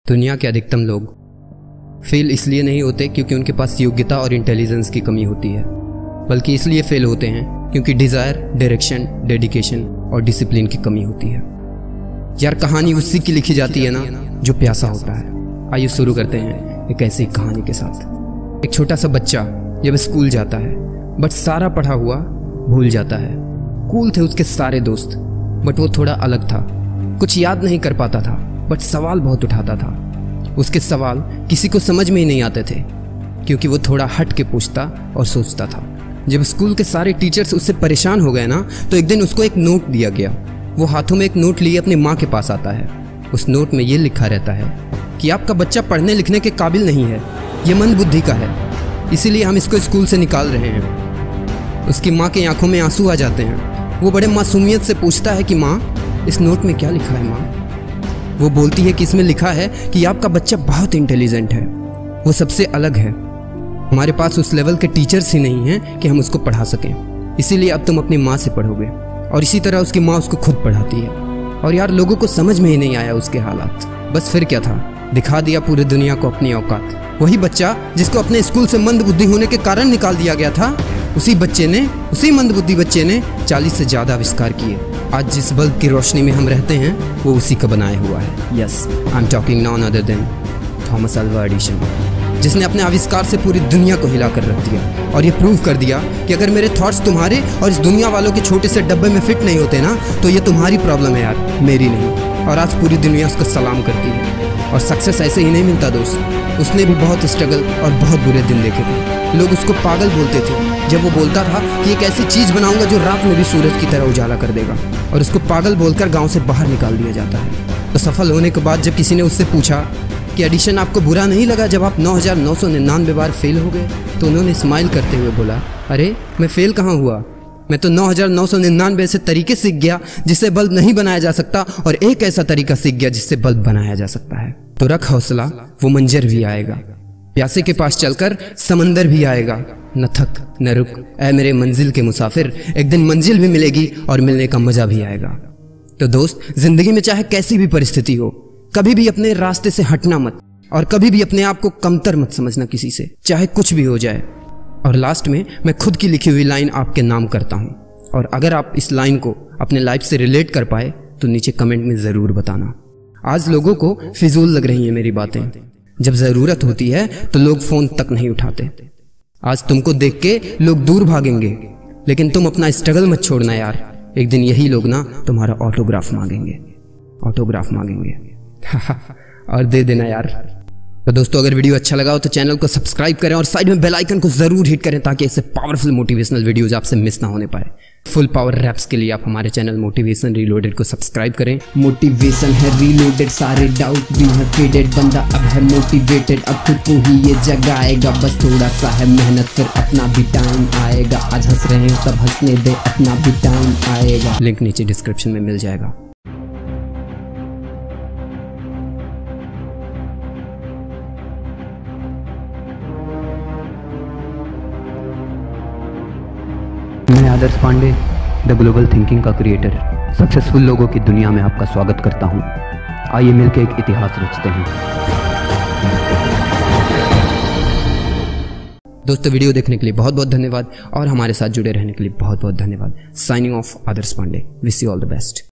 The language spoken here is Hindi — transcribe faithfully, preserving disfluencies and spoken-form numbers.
दुनिया के अधिकतम लोग फेल इसलिए नहीं होते क्योंकि उनके पास योग्यता और इंटेलिजेंस की कमी होती है, बल्कि इसलिए फेल होते हैं क्योंकि डिज़ायर, डायरेक्शन, डेडिकेशन और डिसिप्लिन की कमी होती है। यार कहानी उसी की लिखी जाती है ना जो प्यासा होता है। आइए शुरू करते हैं एक ऐसी कहानी के साथ। एक छोटा सा बच्चा जब स्कूल जाता है बट सारा पढ़ा हुआ भूल जाता है। कूल थे उसके सारे दोस्त बट वो थोड़ा अलग था, कुछ याद नहीं कर पाता था बट सवाल बहुत उठाता था। उसके सवाल किसी को समझ में ही नहीं आते थे क्योंकि वो थोड़ा हट के पूछता और सोचता था। जब स्कूल के सारे टीचर्स उससे परेशान हो गए ना तो एक दिन उसको एक नोट दिया गया। वो हाथों में एक नोट लिए अपनी माँ के पास आता है। उस नोट में ये लिखा रहता है कि आपका बच्चा पढ़ने लिखने के काबिल नहीं है, ये मंद बुद्धि का है, इसीलिए हम इसको स्कूल से निकाल रहे हैं। उसकी माँ की आंखों में आंसू आ जाते हैं। वो बड़े मासूमियत से पूछता है कि माँ, इस नोट में क्या लिखा है माँ? वो बोलती है कि इसमें लिखा है कि आपका बच्चा बहुत इंटेलिजेंट है, वो सबसे अलग है। हमारे पास उस लेवल के टीचर्स ही नहीं हैं कि हम उसको पढ़ा सकें, इसीलिए अब तुम अपनी माँ से पढ़ोगे। और इसी तरह उसकी माँ उसको खुद पढ़ाती है। और यार लोगों को समझ में ही नहीं आया उसके हालात। बस फिर क्या था, दिखा दिया पूरी दुनिया को अपनी औकात। वही बच्चा जिसको अपने स्कूल से मंद बुद्धि होने के कारण निकाल दिया गया था, उसी बच्चे ने उसी मंद बुद्धि बच्चे ने चालीस से ज़्यादा आविष्कार किए। आज जिस बल्ब की रोशनी में हम रहते हैं वो उसी का बनाया हुआ है। Yes, I am talking none other than Thomas Alva Edison, जिसने अपने आविष्कार से पूरी दुनिया को हिला कर रख दिया और ये प्रूव कर दिया कि अगर मेरे थॉट्स तुम्हारे और इस दुनिया वालों के छोटे से डब्बे में फिट नहीं होते ना तो ये तुम्हारी प्रॉब्लम है यार, मेरी नहीं। और आज पूरी दुनिया उसको सलाम करती है। और सक्सेस ऐसे ही नहीं मिलता दोस्त, उसने भी बहुत स्ट्रगल और बहुत बुरे दिन देखे थे। लोग उसको पागल बोलते थे जब वो बोलता था कि एक ऐसी चीज़ बनाऊंगा जो रात में भी सूरज की तरह उजाला कर देगा, और उसको पागल बोलकर गाँव से बाहर निकाल दिया जाता है। तो सफल होने के बाद जब किसी ने उससे पूछा कि एडिशन आपको बुरा नहीं लगा जब आप नौ हज़ार नौ सौ निन्यानवे बार फेल हो गए, तो उन्होंने स्माइल करते हुए बोला, अरे मैं फेल कहाँ हुआ, मैं तो नौ हज़ार नौ सौ निन्यानवे ऐसे तरीके सीख गया जिससे बल्ब नहीं बनाया जा सकता, और एक ऐसा तरीका सीख गया जिससे बल्ब बनाया जा सकता है। तो रख हौसला, वो मंजर भी आएगा। प्यासे के पास चलकर समंदर भी आएगा। न थक न रुक ऐ मेरे मंजिल के मुसाफिर, एक दिन मंजिल भी मिलेगी और मिलने का मजा भी आएगा। तो दोस्त, जिंदगी में चाहे कैसी भी परिस्थिति हो, कभी भी अपने रास्ते से हटना मत, और कभी भी अपने आप को कमतर मत समझना किसी से, चाहे कुछ भी हो जाए। और लास्ट में मैं खुद की लिखी हुई लाइन आपके नाम करता हूं, और अगर आप इस लाइन को अपने लाइफ से रिलेट कर पाए तो नीचे कमेंट में ज़रूर बताना। आज लोगों को फिजूल लग रही हैं मेरी बातें। जब ज़रूरत होती है तो लोग फ़ोन तक नहीं उठाते। आज तुमको देख के लोग दूर भागेंगे, लेकिन तुम अपना स्ट्रगल मत छोड़ना यार। एक दिन यही लोग ना तुम्हारा ऑटोग्राफ मांगेंगे, ऑटोग्राफ मांगेंगे और दे देना यार। तो दोस्तों, अगर वीडियो अच्छा लगा हो तो चैनल को सब्सक्राइब करें और साइड में बेल आइकन को जरूर हिट करें ताकि ऐसे पावरफुल मोटिवेशनल वीडियोस आपसे मिस ना होने पाए। फुल पावर रैप्स के लिए आप हमारे चैनल मोटिवेशन रीलोडेड को सब्सक्राइब करें। मोटिवेशन है रीलोडेड, सारे डाउट भी है फेडेड, बंदा अब है मोटिवेटेड, अब खुद को ही ये जगाएगा। बस थोड़ा सा है मेहनत, फिर अपना भी टाइम आएगा। आज हंस रहे हैं सब हंसने दे, अपना भी टाइम आएगा। लिंक नीचे डिस्क्रिप्शन में मिल जाएगा। मैं Adarsh Pandey, the global thinking का क्रिएटर, सक्सेसफुल लोगों की दुनिया में आपका स्वागत करता हूं। आइए मिलकर एक इतिहास रचते हैं। दोस्तों, वीडियो देखने के लिए बहुत बहुत धन्यवाद और हमारे साथ जुड़े रहने के लिए बहुत बहुत धन्यवाद। Signing off, Adarsh Pandey. Wish you all the best.